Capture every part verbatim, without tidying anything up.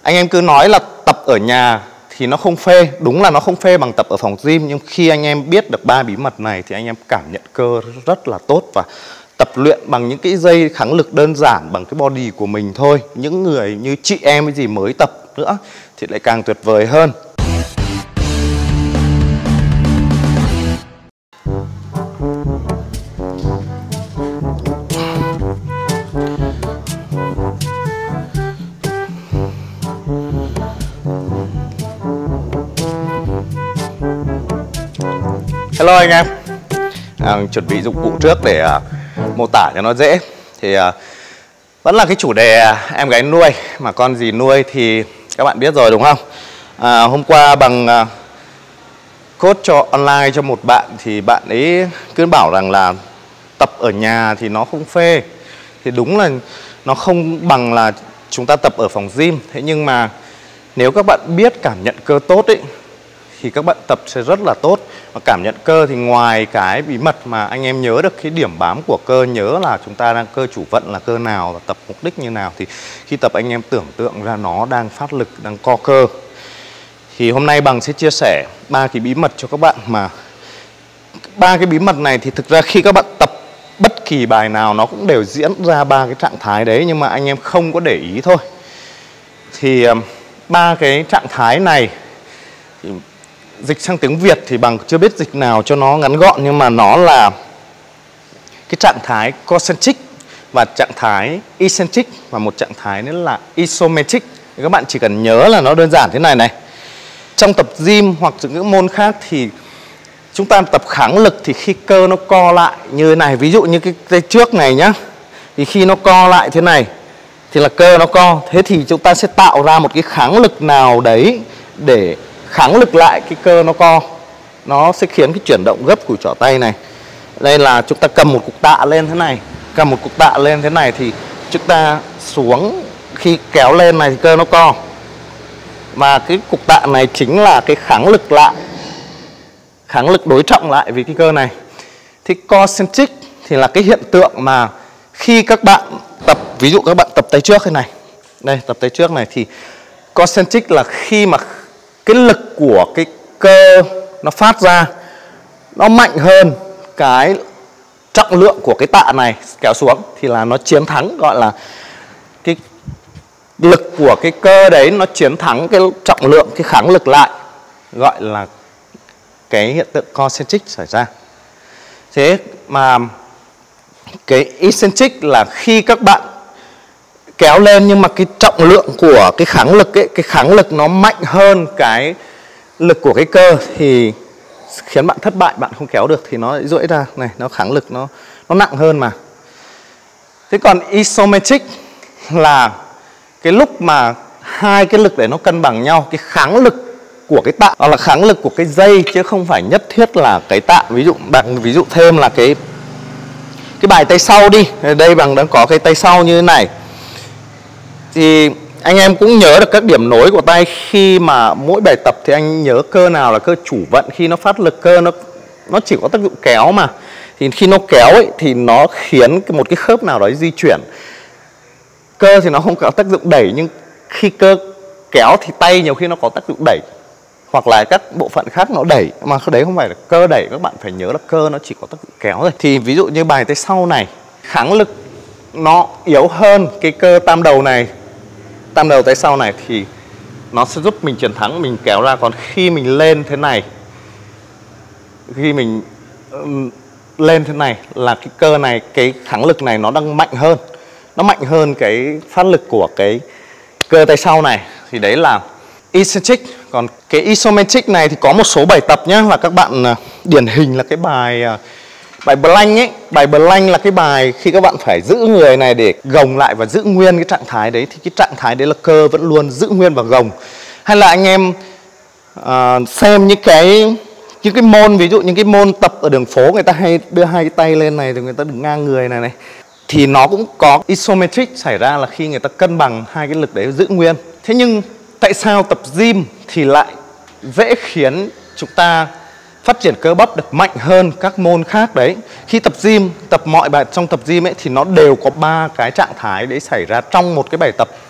Anh em cứ nói là tập ở nhà thì nó không phê, đúng là nó không phê bằng tập ở phòng gym, nhưng khi anh em biết được ba bí mật này thì anh em cảm nhận cơ rất là tốt. Và tập luyện bằng những cái dây kháng lực đơn giản bằng cái body của mình thôi. Những người như chị em cái gì mới tập nữa thì lại càng tuyệt vời hơn. Hello anh em, à, chuẩn bị dụng cụ trước để à, mô tả cho nó dễ. Thì à, vẫn là cái chủ đề à, em gái nuôi, mà con gì nuôi thì các bạn biết rồi đúng không? à, Hôm qua bằng à, coach cho online cho một bạn thì bạn ấy cứ bảo rằng là tập ở nhà thì nó không phê. Thì đúng là nó không bằng là chúng ta tập ở phòng gym. Thế nhưng mà nếu các bạn biết cảm nhận cơ tốt ấy thì các bạn tập sẽ rất là tốt. Và cảm nhận cơ thì ngoài cái bí mật mà anh em nhớ được cái điểm bám của cơ, nhớ là chúng ta đang cơ chủ vận là cơ nào và tập mục đích như nào, thì khi tập anh em tưởng tượng ra nó đang phát lực, đang co cơ. Thì hôm nay Bằng sẽ chia sẻ ba cái bí mật cho các bạn, mà ba cái bí mật này thì thực ra khi các bạn tập bất kỳ bài nào nó cũng đều diễn ra ba cái trạng thái đấy, nhưng mà anh em không có để ý thôi. Thì ba cái trạng thái này thì dịch sang tiếng Việt thì Bằng chưa biết dịch nào cho nó ngắn gọn, nhưng mà nó là cái trạng thái concentric và trạng thái eccentric và một trạng thái nữa là isometric. Thì các bạn chỉ cần nhớ là nó đơn giản thế này này. Trong tập gym hoặc những môn khác thì chúng ta tập kháng lực thì khi cơ nó co lại như thế này, ví dụ như cái tay trước này nhá, thì khi nó co lại thế này thì là cơ nó co, thế thì chúng ta sẽ tạo ra một cái kháng lực nào đấy để kháng lực lại cái cơ nó co. Nó sẽ khiến cái chuyển động gấp của trỏ tay này. Đây là chúng ta cầm một cục tạ lên thế này, cầm một cục tạ lên thế này thì chúng ta xuống, khi kéo lên này thì cơ nó co. Và cái cục tạ này chính là cái kháng lực lại, kháng lực đối trọng lại với cái cơ này. Thì concentric thì là cái hiện tượng mà khi các bạn tập, ví dụ các bạn tập tay trước thế này, đây tập tay trước này, thì concentric là khi mà cái lực của cái cơ nó phát ra nó mạnh hơn cái trọng lượng của cái tạ này kéo xuống thì là nó chiến thắng, gọi là cái lực của cái cơ đấy nó chiến thắng cái trọng lượng, cái kháng lực lại, gọi là cái hiện tượng concentric xảy ra. Thế mà cái eccentric là khi các bạn kéo lên nhưng mà cái trọng lượng của cái kháng lực ấy, cái kháng lực nó mạnh hơn cái lực của cái cơ thì khiến bạn thất bại, bạn không kéo được thì nó duỗi ra này, nó kháng lực nó nó nặng hơn mà. Thế còn isometric là cái lúc mà hai cái lực để nó cân bằng nhau, cái kháng lực của cái tạ hoặc là kháng lực của cái dây chứ không phải nhất thiết là cái tạ. Ví dụ bạn ví dụ thêm là cái cái bài tay sau đi, đây Bằng đang có cái tay sau như thế này, thì anh em cũng nhớ được các điểm nối của tay. Khi mà mỗi bài tập thì anh nhớ cơ nào là cơ chủ vận, khi nó phát lực cơ nó nó chỉ có tác dụng kéo mà, thì khi nó kéo ấy, thì nó khiến một cái khớp nào đó di chuyển. Cơ thì nó không có tác dụng đẩy, nhưng khi cơ kéo thì tay nhiều khi nó có tác dụng đẩy, hoặc là các bộ phận khác nó đẩy, mà cái đấy không phải là cơ đẩy. Các bạn phải nhớ là cơ nó chỉ có tác dụng kéo thôi. Thì ví dụ như bài tay sau này, kháng lực nó yếu hơn cái cơ tam đầu này, tam đầu tay sau này, thì nó sẽ giúp mình chiến thắng, mình kéo ra. Còn khi mình lên thế này, khi mình lên thế này là cái cơ này, cái kháng lực này nó đang mạnh hơn, nó mạnh hơn cái phát lực của cái cơ tay sau này, thì đấy là eccentric. Còn cái isometric này thì có một số bài tập nhé, là các bạn điển hình là cái bài bài plank ấy. Bài plank là cái bài khi các bạn phải giữ người này để gồng lại và giữ nguyên cái trạng thái đấy, thì cái trạng thái đấy là cơ vẫn luôn giữ nguyên và gồng. Hay là anh em uh, xem những cái những cái môn, ví dụ những cái môn tập ở đường phố, người ta hay đưa hai cái tay lên này thì người ta đứng ngang người này này, thì nó cũng có isometric xảy ra, là khi người ta cân bằng hai cái lực đấy giữ nguyên. Thế nhưng tại sao tập gym thì lại dễ khiến chúng ta phát triển cơ bắp được mạnh hơn các môn khác đấy? Khi tập gym, tập mọi bài trong tập gym ấy thì nó đều có ba cái trạng thái đấy xảy ra trong một cái bài tập.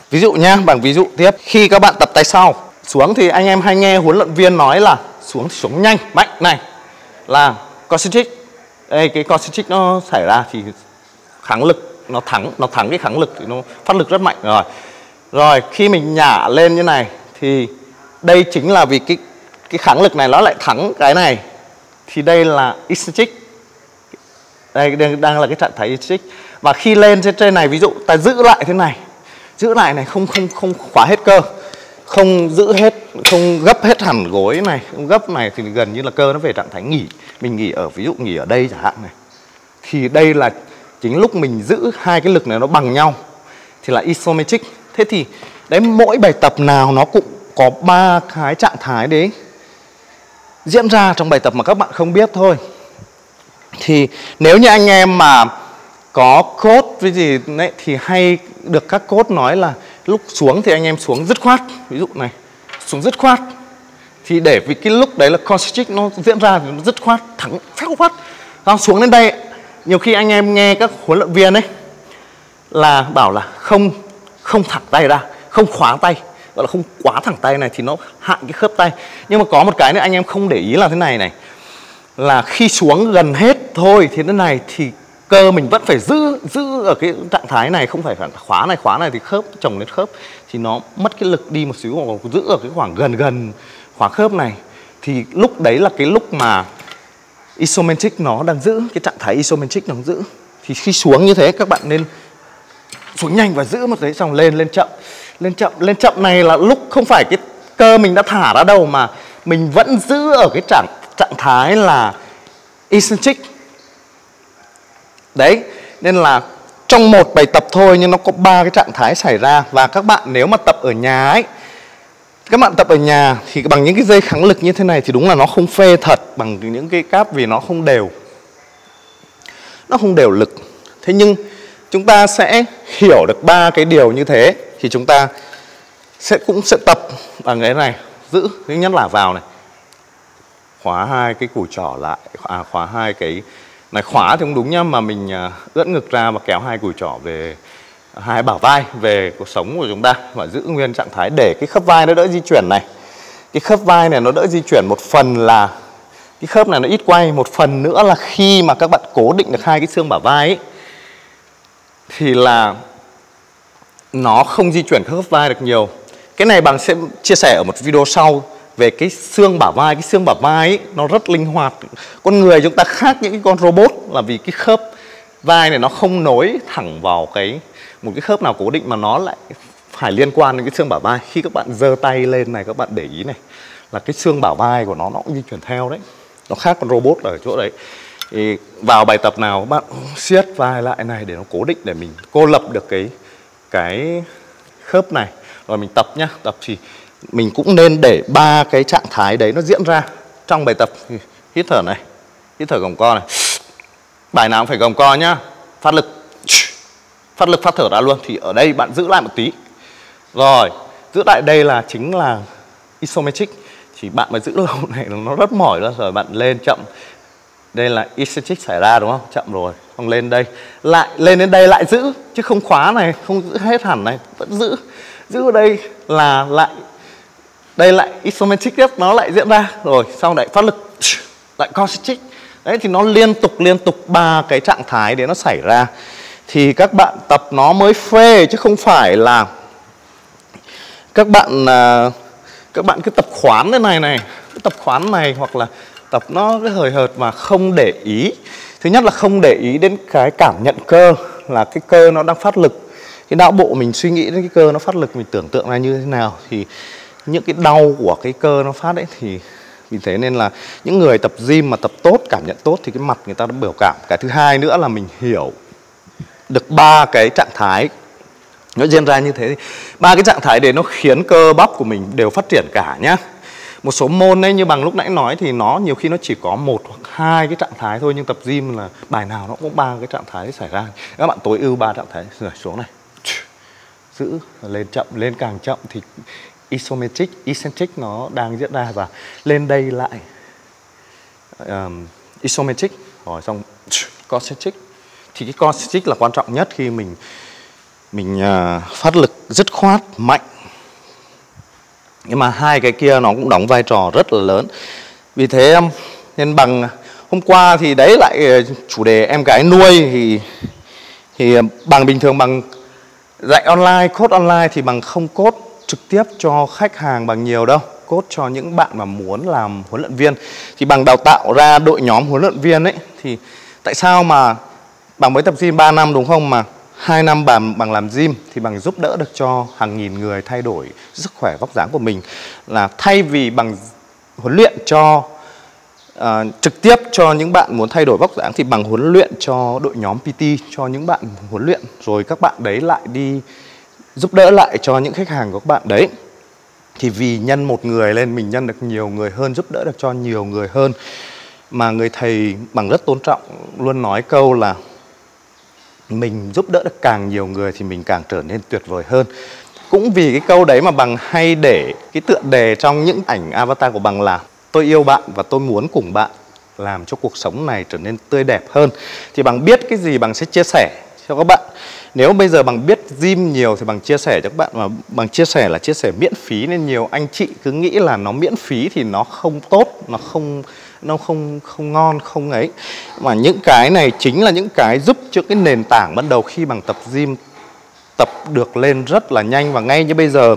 Ví dụ nhá, bằng ví dụ tiếp, khi các bạn tập tay sau xuống thì anh em hay nghe huấn luyện viên nói là xuống xuống nhanh, mạnh này là concentric. Đây cái concentric nó xảy ra thì kháng lực nó thắng, nó thắng cái kháng lực thì nó phát lực rất mạnh rồi. Rồi khi mình nhả lên như này thì đây chính là vì cái cái kháng lực này nó lại thắng cái này. Thì đây là eccentric. Đây đang là cái trạng thái eccentric. Và khi lên trên trên này, ví dụ ta giữ lại thế này, giữ lại này, không không không khóa hết cơ, không giữ hết, không gấp hết hẳn gối này, không gấp này thì gần như là cơ nó về trạng thái nghỉ. Mình nghỉ ở, ví dụ nghỉ ở đây chẳng hạn này, thì đây là chính lúc mình giữ hai cái lực này nó bằng nhau thì là isometric. Thế thì đấy, mỗi bài tập nào nó cũng có ba cái trạng thái đấy diễn ra trong bài tập mà các bạn không biết thôi. Thì nếu như anh em mà có coach với gì đấy thì hay được các coach nói là lúc xuống thì anh em xuống dứt khoát, ví dụ này, xuống dứt khoát. Thì để vì cái lúc đấy là concentric nó diễn ra thì nó dứt khoát, thắng phép khoát. Xong xuống đến đây, nhiều khi anh em nghe các huấn luyện viên ấy là bảo là không không thẳng tay ra, không khóa tay, gọi là không quá thẳng tay này thì nó hạn cái khớp tay. Nhưng mà có một cái nữa anh em không để ý là thế này này, là khi xuống gần hết thôi thì thế này thì cơ mình vẫn phải giữ giữ ở cái trạng thái này, không phải phải khóa này, khóa này thì khớp chồng lên khớp thì nó mất cái lực đi một xíu, hoặc giữ ở cái khoảng gần gần khóa khớp này. Thì lúc đấy là cái lúc mà isometric nó đang giữ, cái trạng thái isometric nó đang giữ. Thì khi xuống như thế các bạn nên xuống nhanh và giữ một đấy, xong lên lên chậm, lên chậm, lên chậm này là lúc không phải cái cơ mình đã thả ra đâu mà mình vẫn giữ ở cái trạng trạng thái là eccentric. Đấy, nên là trong một bài tập thôi nhưng nó có ba cái trạng thái xảy ra. Và các bạn nếu mà tập ở nhà ấy, các bạn tập ở nhà thì bằng những cái dây kháng lực như thế này thì đúng là nó không phê thật bằng những cái cáp vì nó không đều, nó không đều lực. Thế nhưng chúng ta sẽ hiểu được ba cái điều như thế thì chúng ta sẽ cũng sẽ tập bằng cái này. Giữ, thứ nhất là vào này, khóa hai cái cùi trỏ lại, à, khóa hai cái này, khóa thì không đúng nhá, mà mình ưỡn ngực ra và kéo hai cùi trỏ về, hai bả vai về cuộc sống của chúng ta và giữ nguyên trạng thái để cái khớp vai nó đỡ di chuyển này. Cái khớp vai này nó đỡ di chuyển, một phần là cái khớp này nó ít quay, một phần nữa là khi mà các bạn cố định được hai cái xương bả vai ấy, thì là nó không di chuyển khớp vai được nhiều. Cái này bằng sẽ chia sẻ ở một video sau về cái xương bả vai. Cái xương bả vai ấy, nó rất linh hoạt. Con người chúng ta khác những cái con robot là vì cái khớp vai này nó không nối thẳng vào cái một cái khớp nào cố định mà nó lại phải liên quan đến cái xương bả vai. Khi các bạn giơ tay lên này, các bạn để ý này là cái xương bả vai của nó nó cũng di chuyển theo đấy. Nó khác con robot ở chỗ đấy. Thì vào bài tập nào các bạn siết vai lại này để nó cố định, để mình cô lập được cái cái khớp này. Rồi mình tập nhá. Tập thì mình cũng nên để ba cái trạng thái đấy nó diễn ra trong bài tập. Hít thở này, hít thở gồng co này. Bài nào cũng phải gồng co nhá. Phát lực, phát lực phát thở ra luôn. Thì ở đây bạn giữ lại một tí. Rồi, giữ lại đây là chính là isometric. Thì bạn mà giữ lâu này nó rất mỏi ra rồi, bạn lên chậm. Đây là eccentric xảy ra đúng không? Chậm rồi, không lên đây. Lại lên đến đây lại giữ, chứ không khóa này, không giữ hết hẳn này, vẫn giữ. Giữ ở đây là lại, đây lại isometric tiếp, nó lại diễn ra. Rồi, sau lại phát lực, lại concentric. Đấy, thì nó liên tục liên tục ba cái trạng thái để nó xảy ra. Thì các bạn tập nó mới phê, chứ không phải là các bạn các bạn cứ tập khoán thế này này, cứ tập khoán này hoặc là tập nó cái hời hợt mà không để ý. Thứ nhất là không để ý đến cái cảm nhận cơ, là cái cơ nó đang phát lực. Cái não bộ mình suy nghĩ đến cái cơ nó phát lực, mình tưởng tượng ra như thế nào. Thì những cái đau của cái cơ nó phát ấy, thì vì thế nên là những người tập gym mà tập tốt, cảm nhận tốt thì cái mặt người ta nó biểu cảm. Cái thứ hai nữa là mình hiểu được ba cái trạng thái nó diễn ra như thế. Ba cái trạng thái để nó khiến cơ bắp của mình đều phát triển cả nhá. Một số môn ấy như bằng lúc nãy nói thì nó nhiều khi nó chỉ có một hoặc hai cái trạng thái thôi, nhưng tập gym là bài nào nó cũng có ba cái trạng thái xảy ra. Các bạn tối ưu ba trạng thái. Rồi xuống này, giữ, lên chậm, lên càng chậm thì isometric, eccentric nó đang diễn ra, và lên đây lại um, isometric, rồi xong concentric. Thì cái concentric là quan trọng nhất khi mình mình uh, phát lực dứt khoát mạnh. Nhưng mà hai cái kia nó cũng đóng vai trò rất là lớn. Vì thế nên bằng hôm qua thì đấy lại chủ đề em gái nuôi thì thì bằng bình thường bằng dạy online, code online thì bằng không code trực tiếp cho khách hàng bằng nhiều đâu, code cho những bạn mà muốn làm huấn luyện viên. Thì bằng đào tạo ra đội nhóm huấn luyện viên ấy, thì tại sao mà bằng mới tập gym ba năm đúng không, mà hai năm bằng bằng làm gym thì bằng giúp đỡ được cho hàng nghìn người thay đổi sức khỏe vóc dáng của mình. Là thay vì bằng huấn luyện cho uh, trực tiếp cho những bạn muốn thay đổi vóc dáng thì bằng huấn luyện cho đội nhóm pê tê, cho những bạn huấn luyện, rồi các bạn đấy lại đi giúp đỡ lại cho những khách hàng của các bạn đấy. Thì vì nhân một người lên mình nhân được nhiều người hơn, giúp đỡ được cho nhiều người hơn. Mà người thầy bằng rất tôn trọng luôn nói câu là mình giúp đỡ được càng nhiều người thì mình càng trở nên tuyệt vời hơn. Cũng vì cái câu đấy mà bằng hay để cái tựa đề trong những ảnh avatar của bằng là tôi yêu bạn và tôi muốn cùng bạn làm cho cuộc sống này trở nên tươi đẹp hơn. Thì bằng biết cái gì bằng sẽ chia sẻ cho các bạn. Nếu bây giờ bằng biết gym nhiều thì bằng chia sẻ cho các bạn, mà bằng chia sẻ là chia sẻ miễn phí, nên nhiều anh chị cứ nghĩ là nó miễn phí thì nó không tốt, nó không nó không không ngon, không ấy. Mà những cái này chính là những cái giúp cho cái nền tảng ban đầu khi bằng tập gym tập được lên rất là nhanh. Và ngay như bây giờ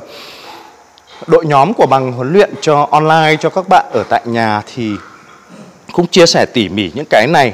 đội nhóm của bằng huấn luyện cho online cho các bạn ở tại nhà thì cũng chia sẻ tỉ mỉ những cái này.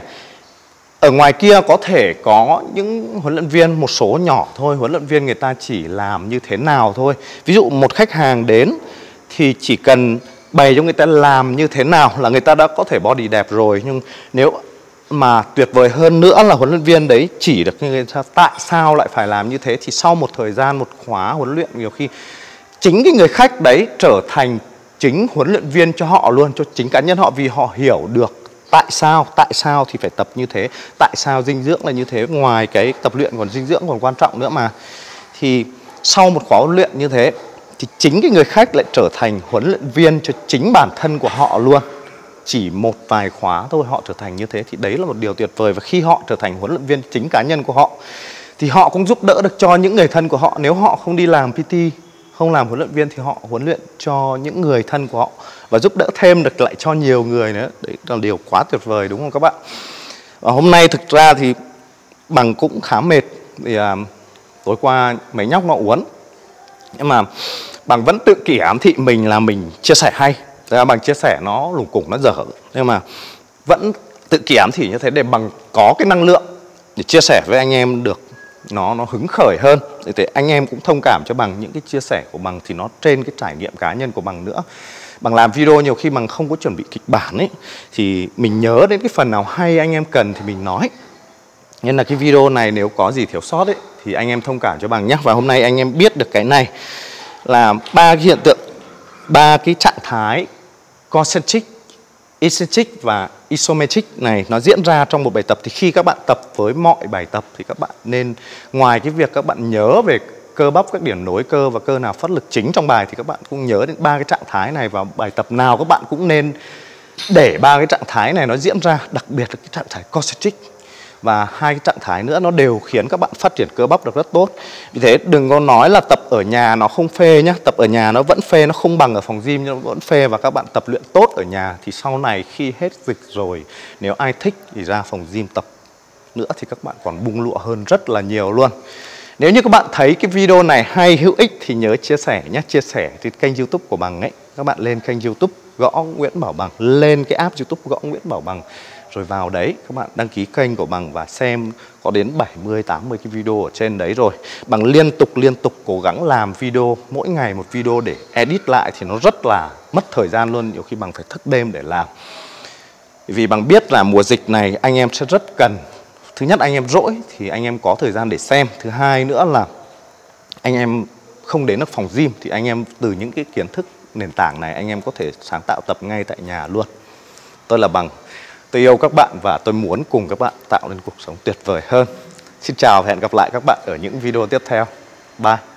Ở ngoài kia có thể có những huấn luyện viên, một số nhỏ thôi, huấn luyện viên người ta chỉ làm như thế nào thôi. Ví dụ một khách hàng đến thì chỉ cần bày cho người ta làm như thế nào là người ta đã có thể body đẹp rồi. Nhưng nếu mà tuyệt vời hơn nữa là huấn luyện viên đấy chỉ được như người ta tại sao lại phải làm như thế, thì sau một thời gian, một khóa huấn luyện, nhiều khi chính cái người khách đấy trở thành chính huấn luyện viên cho họ luôn, cho chính cá nhân họ, vì họ hiểu được tại sao, tại sao thì phải tập như thế, tại sao dinh dưỡng là như thế. Ngoài cái tập luyện còn dinh dưỡng còn quan trọng nữa mà. Thì sau một khóa huấn luyện như thế thì chính cái người khách lại trở thành huấn luyện viên cho chính bản thân của họ luôn. Chỉ một vài khóa thôi họ trở thành như thế, thì đấy là một điều tuyệt vời. Và khi họ trở thành huấn luyện viên chính cá nhân của họ thì họ cũng giúp đỡ được cho những người thân của họ. Nếu họ không đi làm pê tê, không làm huấn luyện viên thì họ huấn luyện cho những người thân của họ và giúp đỡ thêm được lại cho nhiều người nữa. Đấy là điều quá tuyệt vời đúng không các bạn? Và hôm nay thực ra thì bằng cũng khá mệt vì à, tối qua mấy nhóc nó uốn, nhưng mà bằng vẫn tự kỷ ám thị mình là mình chia sẻ hay. Thế bằng chia sẻ nó lủng củng nó dở, nhưng mà vẫn tự kỷ ám thị như thế để bằng có cái năng lượng để chia sẻ với anh em được nó nó hứng khởi hơn. Để anh em cũng thông cảm cho bằng những cái chia sẻ của bằng thì nó trên cái trải nghiệm cá nhân của bằng nữa. Bằng làm video nhiều khi bằng không có chuẩn bị kịch bản ấy, thì mình nhớ đến cái phần nào hay anh em cần thì mình nói. Nên là cái video này nếu có gì thiếu sót ấy thì anh em thông cảm cho bằng nhé. Và hôm nay anh em biết được cái này là ba cái hiện tượng, ba cái trạng thái concentric, eccentric và isometric này nó diễn ra trong một bài tập. Thì khi các bạn tập với mọi bài tập thì các bạn nên, ngoài cái việc các bạn nhớ về cơ bắp, các điểm nối cơ và cơ nào phát lực chính trong bài, thì các bạn cũng nhớ đến ba cái trạng thái này. Vào bài tập nào các bạn cũng nên để ba cái trạng thái này nó diễn ra, đặc biệt là cái trạng thái concentric. Và hai cái trạng thái nữa nó đều khiến các bạn phát triển cơ bắp được rất tốt. Vì thế đừng có nói là tập ở nhà nó không phê nhá. Tập ở nhà nó vẫn phê, nó không bằng ở phòng gym nhưng nó vẫn phê. Và các bạn tập luyện tốt ở nhà thì sau này khi hết dịch rồi, nếu ai thích thì ra phòng gym tập nữa thì các bạn còn bung lụa hơn rất là nhiều luôn. Nếu như các bạn thấy cái video này hay, hữu ích thì nhớ chia sẻ nhé. Chia sẻ trên kênh YouTube của bằng ấy. Các bạn lên kênh YouTube gõ Nguyễn Bảo Bằng, lên cái app YouTube gõ Nguyễn Bảo Bằng, rồi vào đấy các bạn đăng ký kênh của bằng và xem có đến bảy mươi tám mươi cái video ở trên đấy rồi. Bằng liên tục liên tục cố gắng làm video, mỗi ngày một video để edit lại thì nó rất là mất thời gian luôn. Nhiều khi bằng phải thức đêm để làm. Vì bằng biết là mùa dịch này anh em sẽ rất cần, thứ nhất anh em rỗi thì anh em có thời gian để xem. Thứ hai nữa là anh em không đến được phòng gym thì anh em từ những cái kiến thức nền tảng này anh em có thể sáng tạo tập ngay tại nhà luôn. Tôi là Bằng, tôi yêu các bạn và tôi muốn cùng các bạn tạo nên cuộc sống tuyệt vời hơn. Xin chào và hẹn gặp lại các bạn ở những video tiếp theo. Bye.